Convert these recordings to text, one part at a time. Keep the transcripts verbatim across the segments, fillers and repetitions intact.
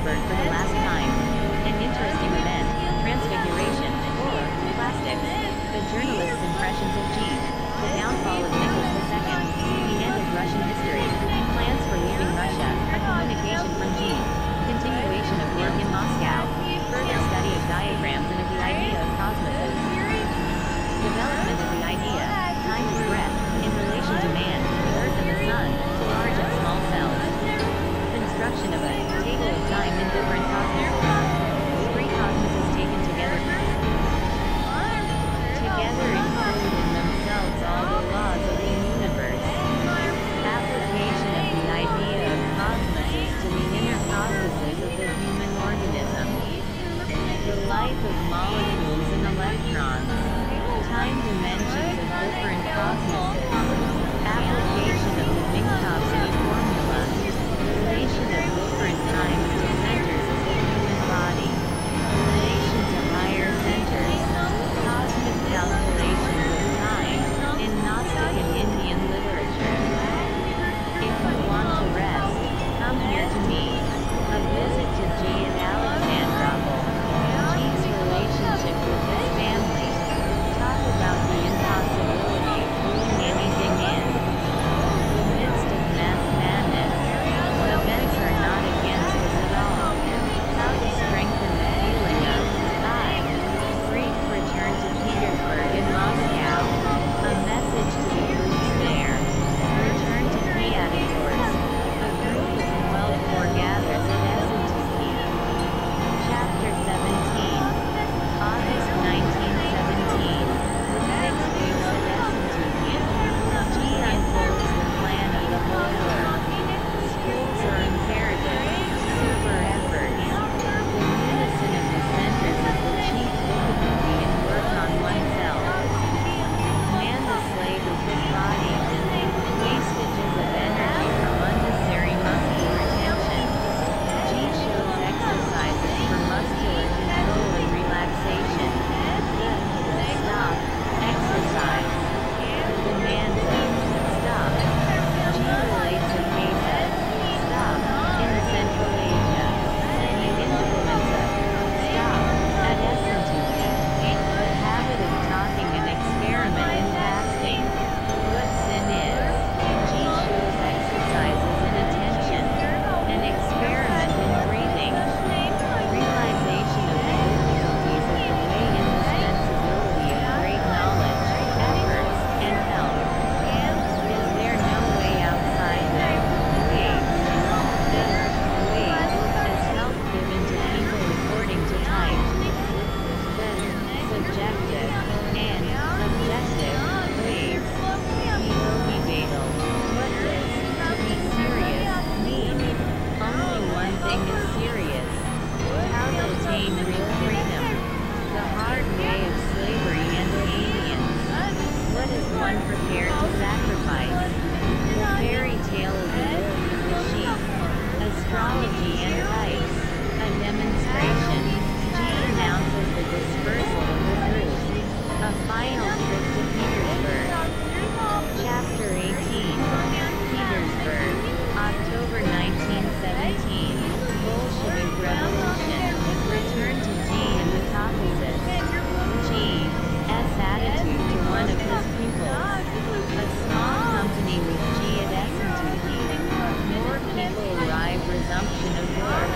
Petersburg for the last time. An interesting event, transfiguration, or plastics. The journalist's impressions of G. The downfall of Nicholas the Second. The end of Russian history. Plans for leaving Russia. A communication from G. Continuation of work in Moscow. Further study of diagrams and of the idea of cosmoses. Development of the idea, time and breath, in relation to man, the earth and the sun, to large and small cells. Construction of a table of time in different cosmoses. Three cosmoses taken together. Together include in themselves all the laws of the universe. Application of the idea of cosmoses to the inner cosmoses of the human organism. The life of molecules and electrons. Time dimensions of different cosmoses. Application of the Minkowski formula. Relation of different times to centers of the human body. Relation to higher centers. Cosmic calculations of time, in Gnostic and Indian literature. If you want to rest, come here to me. A visit to G at Alexandropol. G's relationship with his family. Talk about the impossibility of pulling anything in. The midst of mass madness. Events are not against us at all. How to strengthen the feeling of I. Brief return to Petersburg and Moscow. A message to the groups there. Return to Piatigorsk. A group of twelve foregathers at Essentuki. Chapter seventeen. August nineteen seventeen. The six weeks at Essentuki. G unfolds the plan of the whole world. Schools are imperative. Super efforts. The unison of the centers is the chief difficulty in work on oneself. Man the slave of his body. Wastages of energy from unnecessary muscular tension. G shows exercises for muscular control and relaxation. The stop. Exercise. The demands of stop. G relates a case of stop in Central Asia. The influence of stop at Essentuki. The habit of talking and experiment in fasting. What sin is. G shows exercises in attention. An experiment in breathing. Realization of the difficulties of the way indispensability of great knowledge, efforts, and help. Is there no way outside the ways? The ways as help given to people according to type. The subjective and objective ways. Yogi-Vedal. What does to be serious mean? Only one thing is serious. How to attain real freedom. The hard way of slavery and obedience. What is one prepared to sacrifice? The fairy tale of the wolf and the sheep. Astrology and types. A demonstration. G announces the dispersal of the group. A final trip to Petersburg. Chapter eighteen. Petersburg. October nineteen seventeen. Bolshevik Revolution. Return to G and the Caucasus. G. S. attitude to one of his pupils. A small company with G at Essentuki. More people arrive. Resumption of work.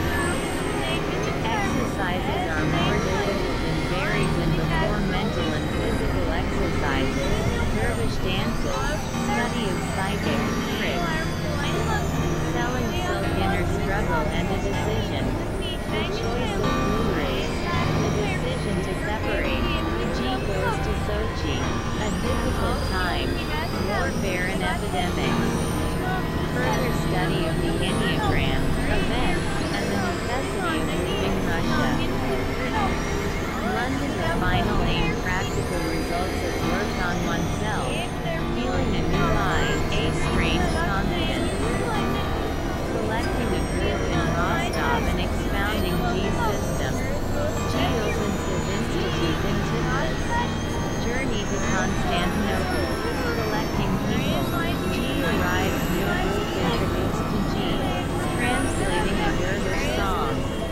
Exercises are more difficult and varied than before. Mental and physical exercises. Dervish dances. Study of psychic tricks. Selling silk. Inner struggle and a decision. The choice of gurus. The decision to separate. G goes to Sochi. A difficult time. Warfare and epidemics. Further study of the Enneagram. Events and the necessity of leaving Russia. London. The final aim. Practical results of work on oneself. Feeling a new eye. A strange confidence. Selecting a group in Rostov and expounding G's system. G opens his institute in Tiflis. Journey to Constantinople. Collecting people. G arrives. New group introduced to G. Translating a Dervish song.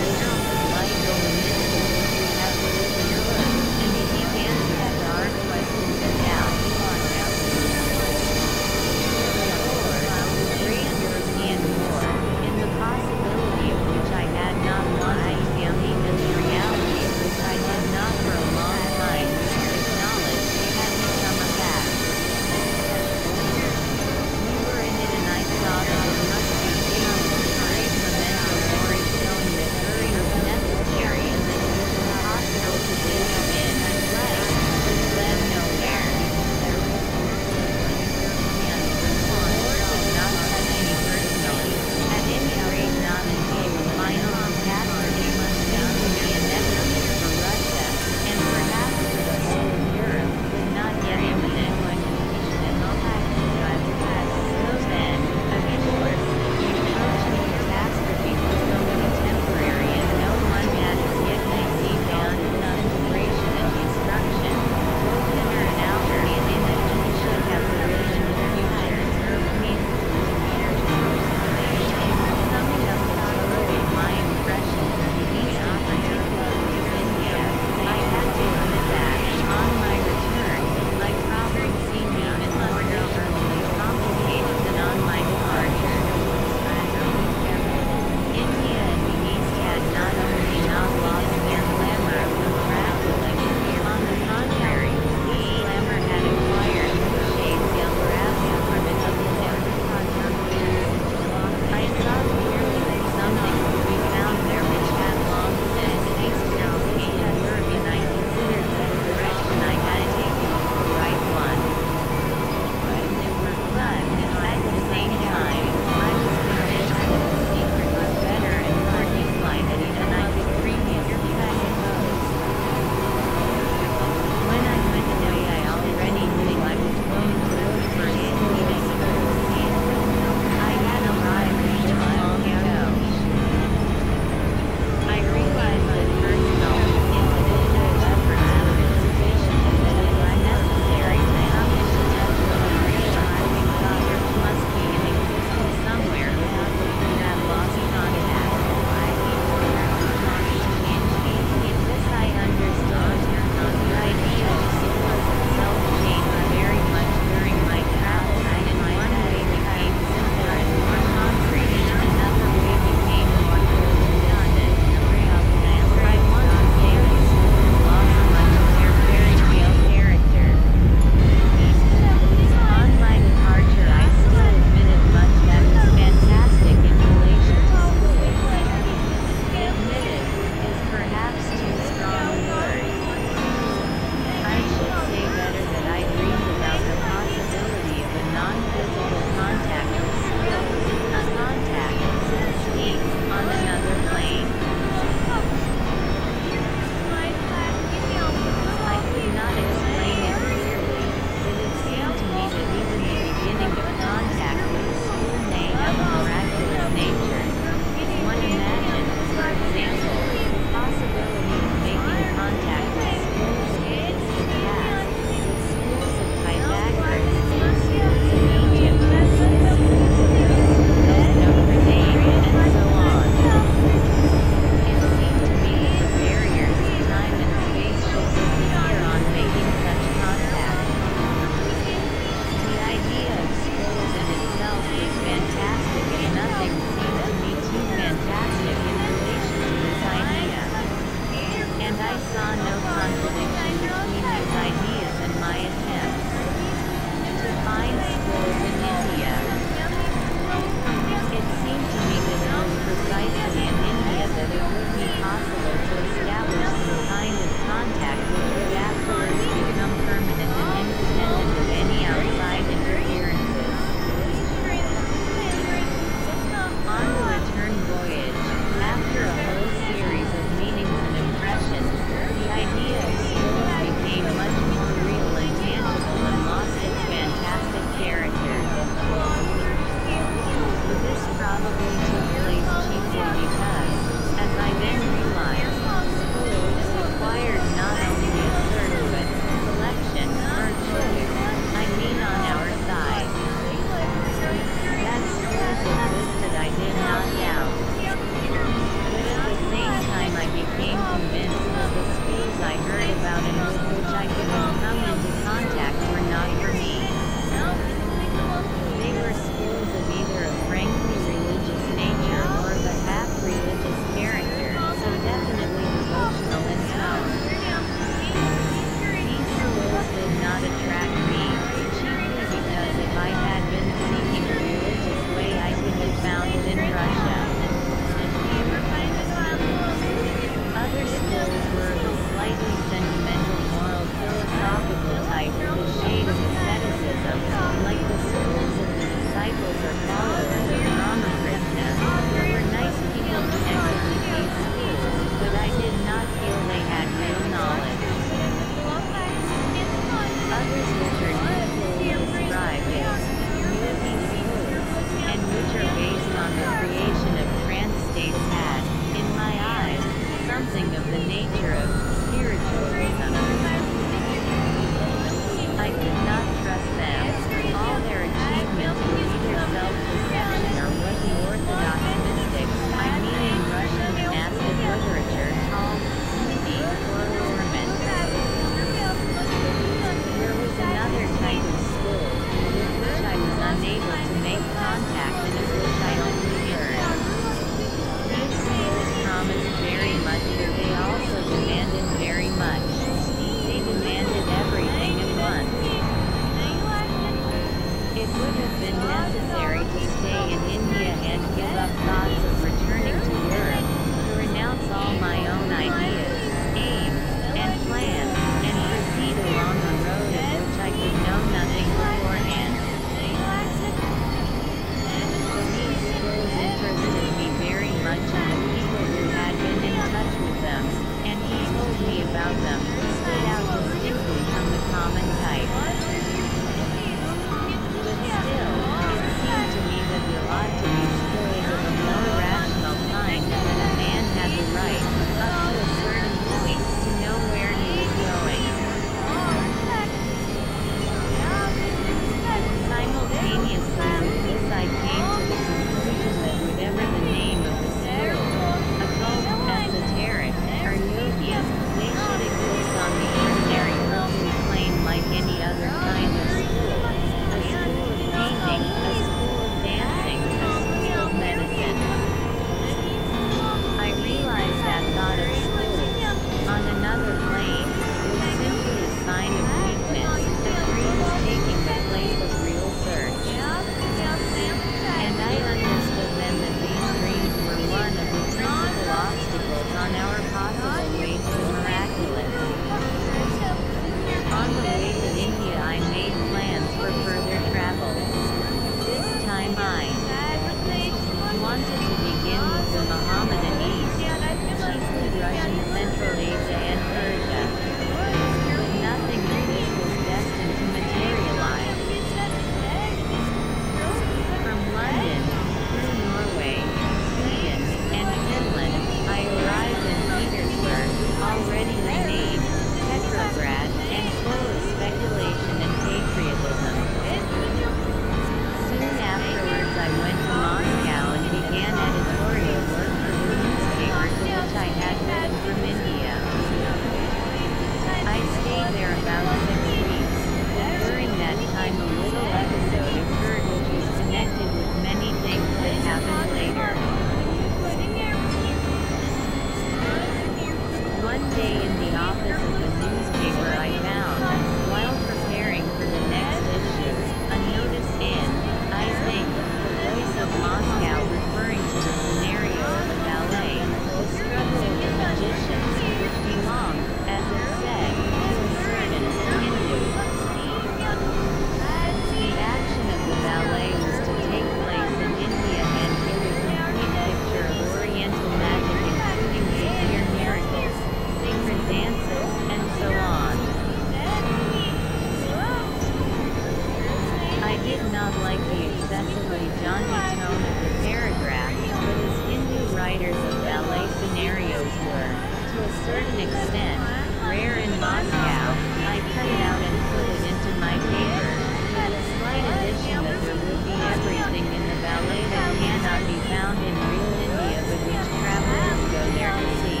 certain extent, rare in Moscow, I cut it out and put it into my paper, with a slight addition that there will be everything in the ballet that cannot be found in real India but which travelers go there to see.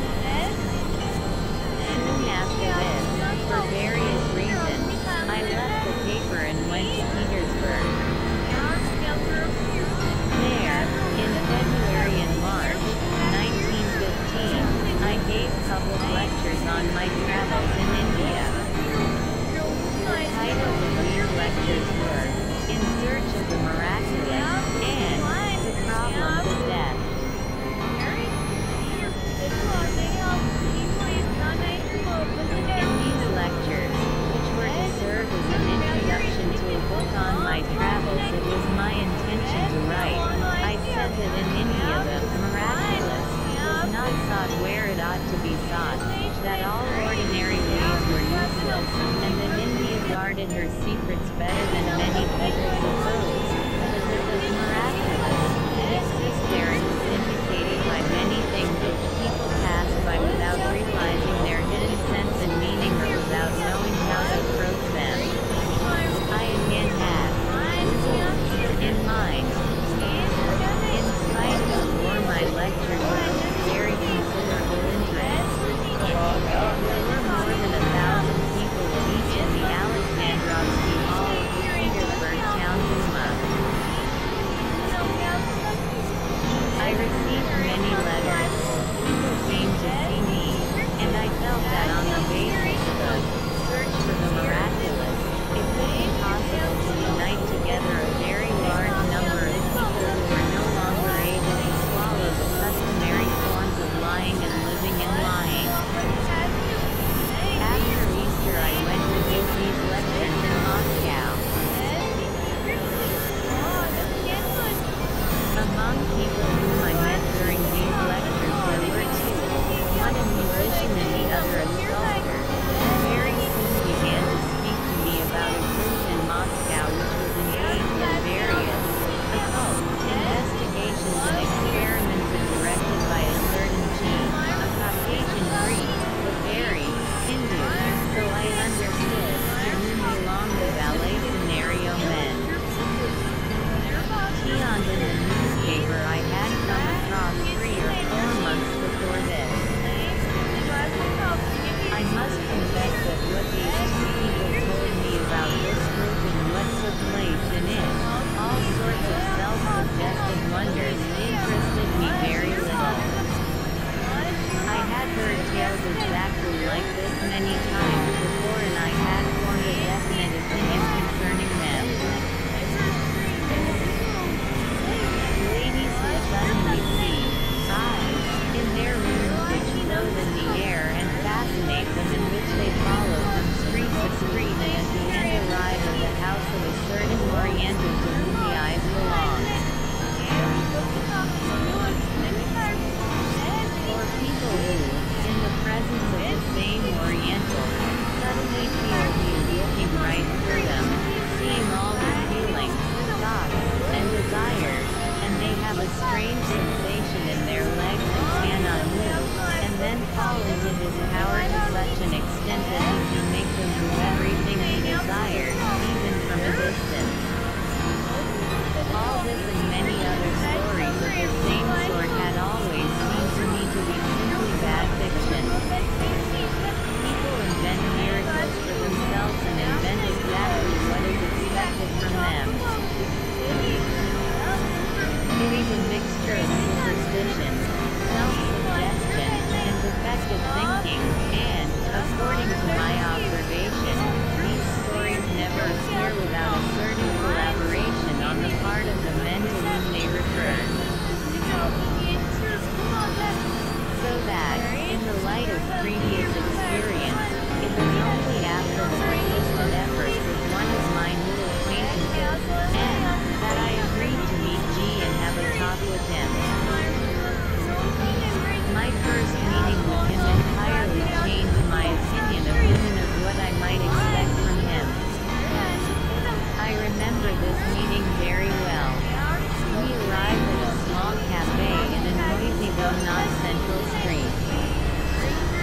Soon after this, for various reasons, I left the paper and went to Petersburg. There, in February and March, nineteen fifteen, I gave public lectures on my travels in India. The titles of these lectures were, In Search of the Miraculous, and, The Problems of Death. In these lectures, which were to serve as an introduction to a book on my travels it was my intention to write, I said that in India the miraculous was not sought where it ought to be sought, that all ordinary ways were useless, and that India guarded her secrets better than many people suppose, but that the miraculous did exist there and was indicated by many things which people pass by without realizing their hidden sense and meaning or without knowing how to approach them. I again had in mind, in spite of the war my lectures were of very considerable interest. There were more than a thousand people at each of the Alexandrovsky Hall of the Petersburg Town Duma. I received many letters. People came to see me, and I felt that on the basis of the search for the miraculous, it would be possible to unite together a very large number of people who were no longer able to swallow the customary forms of lying and living in lying. After Easter I went to give these lectures in Moscow. Among people whom I met during these lectures there were two, one a musician and the other a sculptor, who very soon began to speak to me about a group in Moscow which was engaged in various occult investigations and experiments and directed by a certain Jean, a Caucasian Greek, but very Hindu, so I understood, to whom belonged the ballet scenario men. Beyond in the newspaper I had come across three or four months before this. I must confess that what these two people told me about this group and what took place in it, all sorts of self-suggested wonders, interested me very little. I had heard tales exactly like this many times before and I had formed a definite opinion concerning them. Ladies who suddenly see eyes in their rooms which float in the air and fascinate them and which they follow from street to street and at the end arrive at the house of a certain Oriental to whom the eyes belong. Or people who, in the presence of the same Oriental, suddenly feel he is looking right through them, seeing all their feelings, thoughts, and desires, and they have a strange sensation in their legs and cannot move, and then fall into his power to such an extent that he can make them do everything he desires, even from a distance. All this and many other stories of the same sort had always seemed to me to be simply bad fiction. People invent miracles for themselves and invent exactly what is expected from them. It is a mixture of superstition, self-suggestion, and defective thinking, and, according to my observation, these stories never appear without a certain collaboration on the part of the men to whom they refer. So that, in the light of previous experience, it was only after the persistent efforts of one of my new acquaintances, and that I agreed to meet G and have a talk with him. My first meeting with him entirely changed my opinion of him and of what I might expect from him. I remember this meeting very well. We arrived at a small cafe in a noisy though not central street.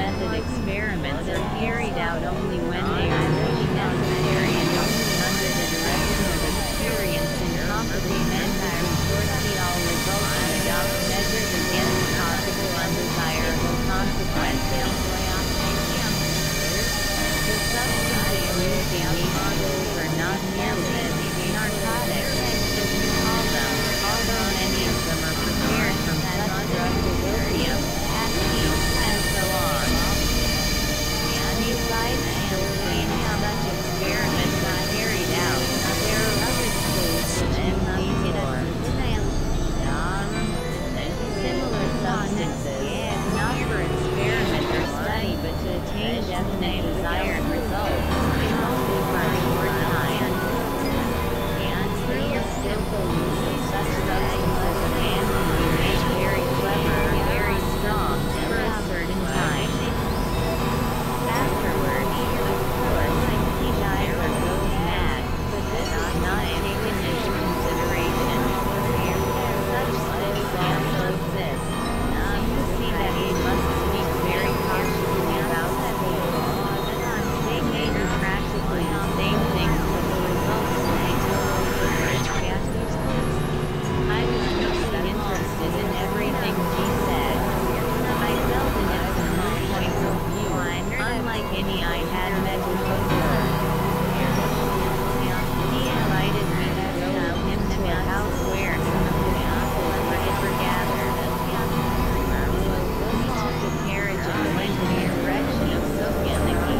method experiments are carried out only when they are really necessary and only under the direction of experienced and competent mentors who foresee all results and adopt measures against possible undesirable consequences. The substances used in these schools are not merely narcotics, as we call them, although many of them are prepared from such drugs as opium, hashish, and so on. Besides children, such experiments are carried out. There are other schools which use these or similar substances, not for experiment or study but to attain definite desired results, and only for a short time. And through the simple use of such substances a man can be made very clever or very strong for a certain time. Afterward, of course, he dies or goes mad, but this is not taken into consideration. Such still example exists. You see that he must speak very cautiously about school. They may do practically the same things, but the results may totally different. I was mostly interested in everything she said. I felt in it from new points of view, unlike any I had met before. He invited me to go with him to a house where some of his people were gathered. We took a carriage and went in the direction of Sokanaki.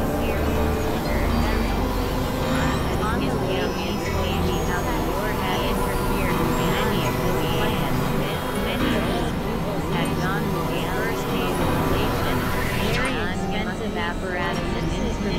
On the way he told me how the war had interfered with many of his plans. Many of his pupils had gone with the first mobilization, very expensive apparatus and instruments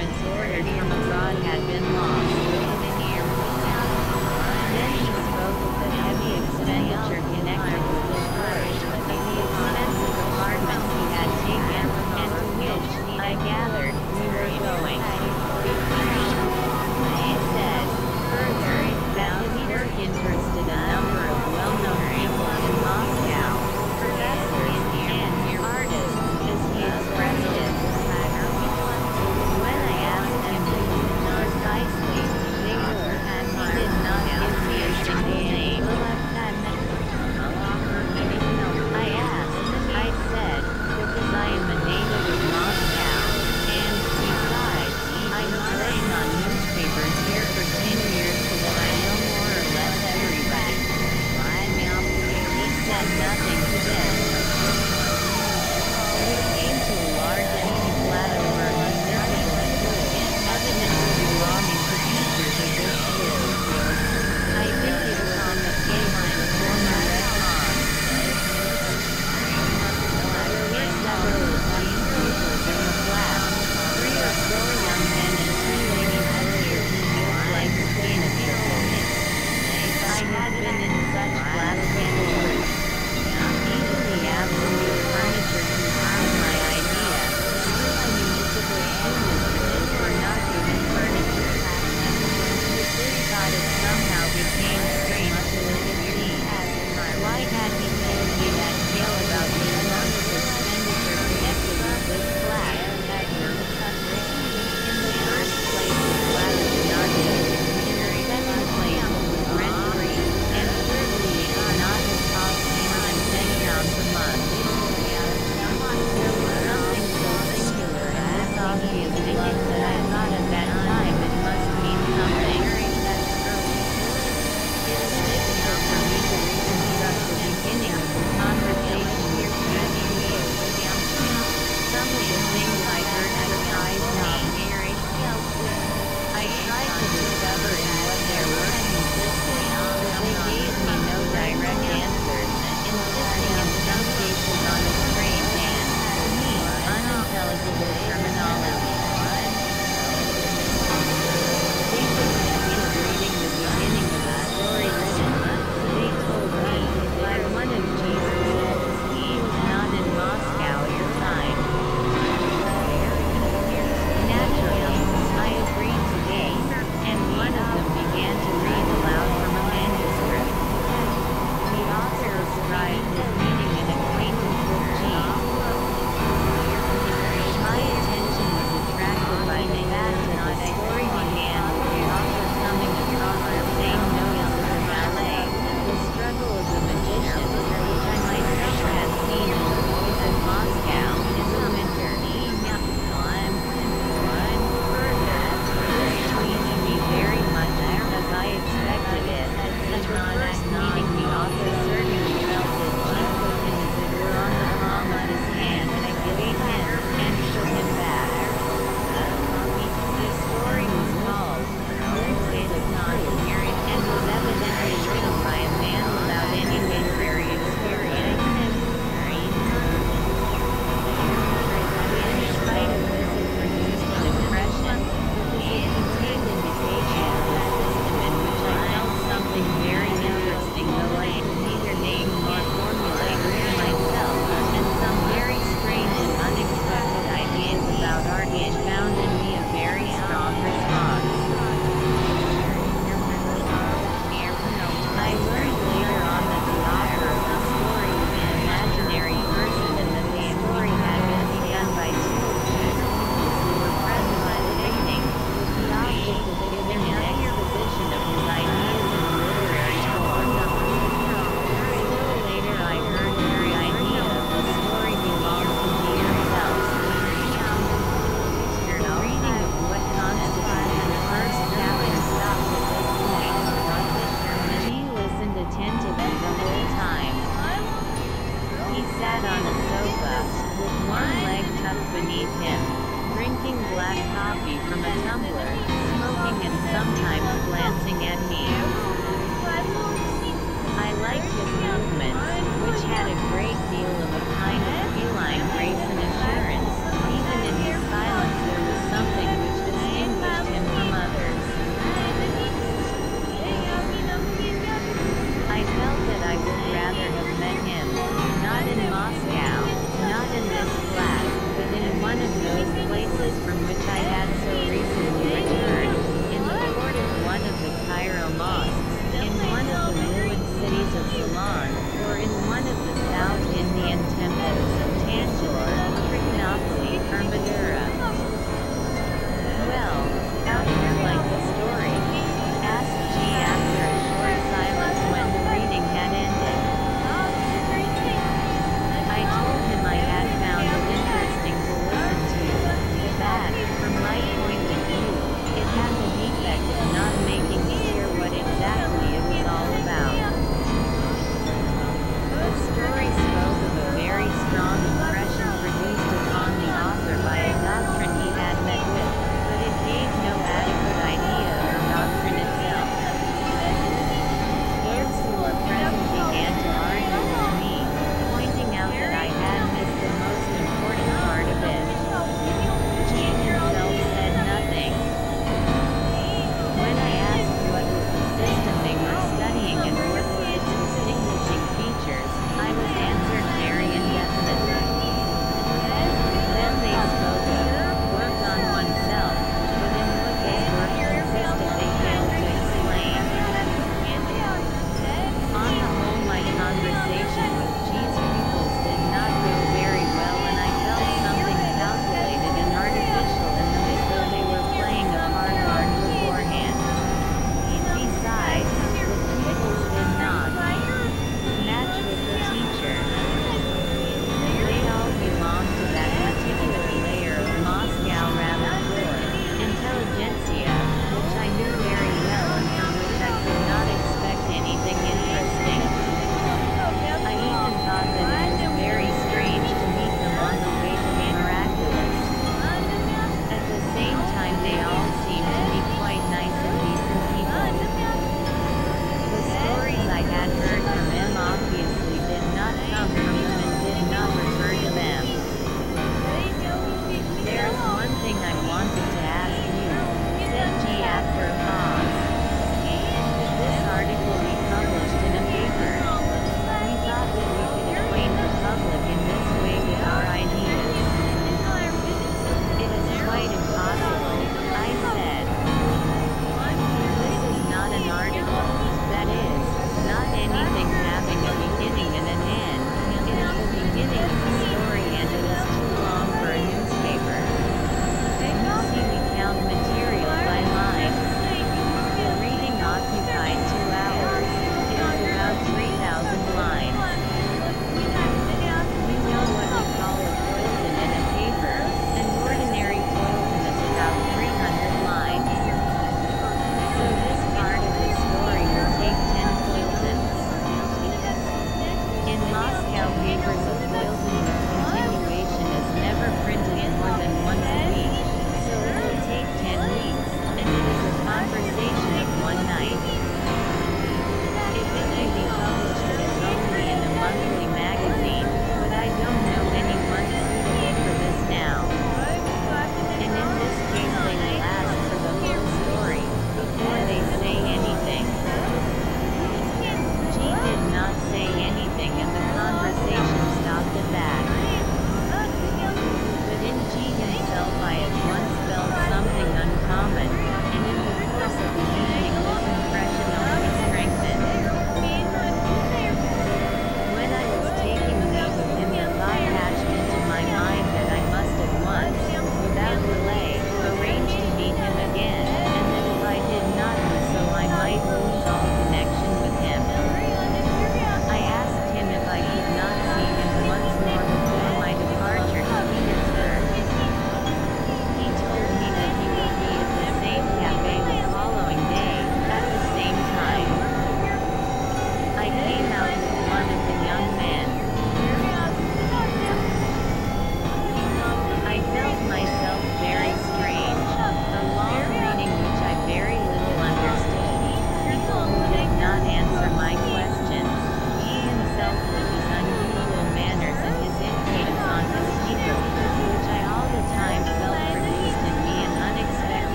beneath him, drinking black coffee from a tumbler, smoking and sometimes glancing at me. I liked his movements, which had a great deal of a kind of feline grace and assurance. Even in his silence there was something which distinguished him from others. I felt that I would rather have met him, not in Moscow, not in this flat, but in one of those places from which I had so recently returned, in the court of one of the Cairo mosques, in one of the ruined cities of Ceylon, or in one of the South Indian temples of Tanjore, Trichinopoly, or Madura. Well, how do you like the story? Asked G after a short silence when the reading had ended. I told him I had found it interesting to listen to, but that, from my point of view, it had the defect of not making me hear what exactly it was all about. The story spoke of a very strong impression produced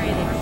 critics